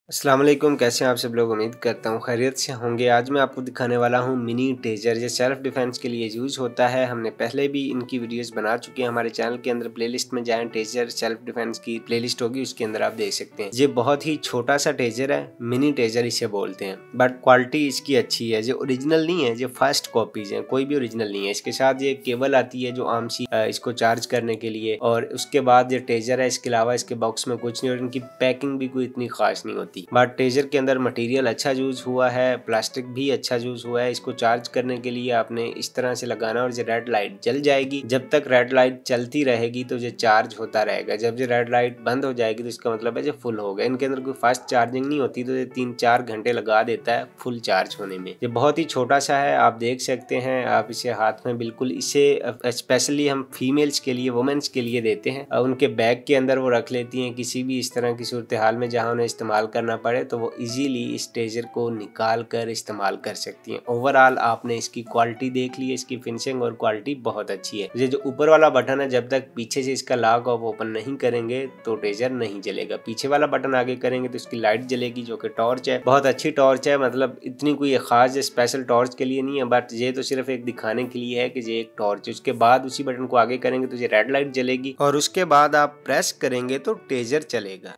अस्सलाम वालेकुम, कैसे हैं आप सब लोग। उम्मीद करता हूँ खैरियत से होंगे। आज मैं आपको दिखाने वाला हूँ मिनी टेजर, जो सेल्फ डिफेंस के लिए यूज़ होता है। हमने पहले भी इनकी वीडियोस बना चुके हैं हमारे चैनल के अंदर। प्लेलिस्ट में जाएं, टेजर सेल्फ डिफेंस की प्लेलिस्ट होगी, उसके अंदर आप देख सकते हैं। ये बहुत ही छोटा सा टेजर है, मिनी टेजर इसे बोलते हैं, बट क्वालिटी इसकी अच्छी है। जो ओरिजिनल नहीं है, जो फर्स्ट कॉपीज है, कोई भी ओरिजिनल नहीं है। इसके साथ ये केबल आती है जो आम सी इसको चार्ज करने के लिए, और उसके बाद ये टेजर है। इसके अलावा इसके बॉक्स में कुछ नहीं, और इनकी पैकिंग भी कोई इतनी खास नहीं होती। बट टेजर के अंदर मटेरियल अच्छा यूज हुआ है, प्लास्टिक भी अच्छा यूज हुआ है। इसको चार्ज करने के लिए आपने इस तरह से लगाना, और ये रेड लाइट जल जाएगी। जब तक रेड लाइट चलती रहेगी तो ये चार्ज होता रहेगा। जब ये रेड लाइट बंद हो जाएगी तो इसका मतलब है ये फुल हो गया। इनके अंदर कोई फास्ट चार्जिंग नहीं होती, तो ये 3-4 घंटे लगा देता है फुल चार्ज होने में। ये बहुत ही छोटा सा है, आप देख सकते हैं। आप इसे हाथ में बिल्कुल, इसे स्पेशली हम फीमेल्स के लिए, वुमेन्स के लिए देते हैं। उनके बैग के अंदर वो रख लेती हैं, किसी भी इस तरह की सूरत हाल में जहाँ उन्हें इस्तेमाल करना पड़े तो वो इजीली इस टेजर को निकाल कर इस्तेमाल कर सकती हैं। ओवरऑल आपने इसकी क्वालिटी देख ली है, इसकी फिनिशिंग और क्वालिटी बहुत अच्छी है। ये जो ऊपर वाला बटन है, जब तक पीछे से इसका लॉक ऑफ ओपन नहीं करेंगे तो टेजर नहीं जलेगा। पीछे वाला बटन आगे करेंगे तो इसकी लाइट जलेगी, जो कि टॉर्च है। बहुत अच्छी टॉर्च है, मतलब इतनी कोई खास स्पेशल टॉर्च के लिए नहीं है, बट ये तो सिर्फ एक दिखाने के लिए है कि ये एक टॉर्च है। उसके बाद उसी बटन को आगे करेंगे तो ये रेड लाइट जलेगी, और उसके बाद आप प्रेस करेंगे तो टेजर चलेगा।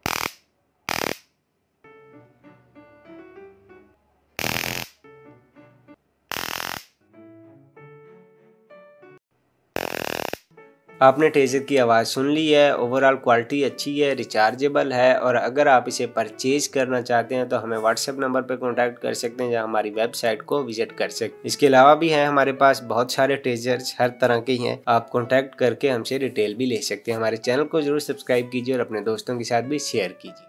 आपने टेजर की आवाज़ सुन ली है। ओवरऑल क्वालिटी अच्छी है, रिचार्जेबल है, और अगर आप इसे परचेज करना चाहते हैं तो हमें व्हाट्सएप नंबर पर कांटेक्ट कर सकते हैं, जहां हमारी वेबसाइट को विजिट कर सकते हैं। इसके अलावा भी हैं हमारे पास बहुत सारे टेजर्स, हर तरह के हैं। आप कांटेक्ट करके हमसे डिटेल भी ले सकते हैं। हमारे चैनल को जरूर सब्सक्राइब कीजिए और अपने दोस्तों के साथ भी शेयर कीजिए।